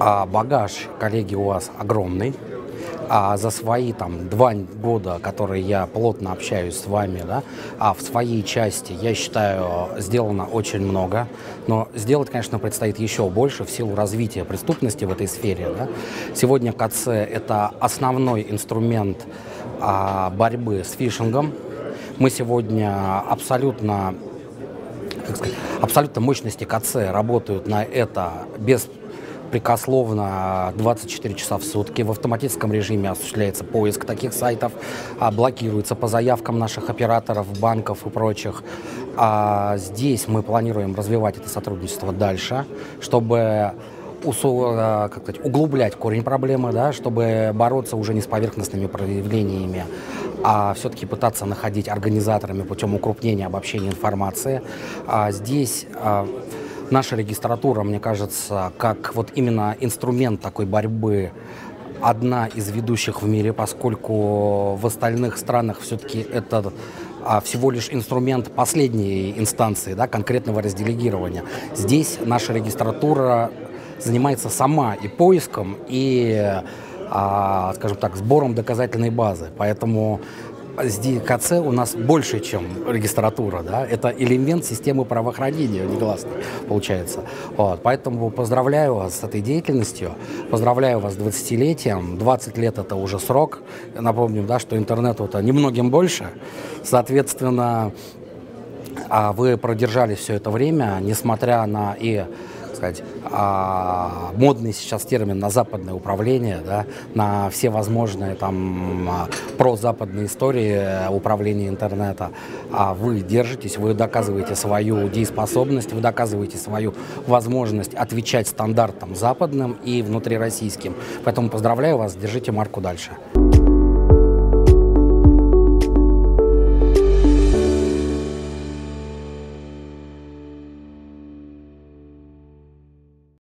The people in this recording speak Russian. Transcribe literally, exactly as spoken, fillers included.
А багаж, коллеги, у вас огромный. А за свои там два года, которые я плотно общаюсь с вами, да, а в своей части, я считаю, сделано очень много. Но сделать, конечно, предстоит еще больше в силу развития преступности в этой сфере. Да. Сегодня КЦ — это основной инструмент а, борьбы с фишингом. Мы сегодня абсолютно, как сказать, абсолютно мощности КЦ работают на это без беспрекословно двадцать четыре часа в сутки. В автоматическом режиме осуществляется поиск таких сайтов, а, блокируется по заявкам наших операторов, банков и прочих. А здесь мы планируем развивать это сотрудничество дальше, чтобы как сказать, углублять корень проблемы, да, чтобы бороться уже не с поверхностными проявлениями, а все-таки пытаться находить организаторами путем укрупнения, обобщения информации. А здесь а, наша регистратура, мне кажется, как вот именно инструмент такой борьбы, одна из ведущих в мире, поскольку в остальных странах все-таки это а, всего лишь инструмент последней инстанции, да, конкретного разделегирования. Здесь наша регистратура занимается сама и поиском, и, а, скажем так, сбором доказательной базы. Поэтому здесь КЦ у нас больше, чем регистратура, да? Это элемент системы правоохранения негласный, получается. Вот. Поэтому поздравляю вас с этой деятельностью, поздравляю вас с двадцатилетием. двадцать лет — это уже срок. Напомню, да, что интернету-то немногим больше. Соответственно, вы продержались все это время, несмотря на и сказать, а, модный сейчас термин на западное управление, да, на все возможные там прозападные истории управления интернета. А вы держитесь, вы доказываете свою дееспособность, вы доказываете свою возможность отвечать стандартам западным и внутрироссийским. Поэтому поздравляю вас, держите марку дальше.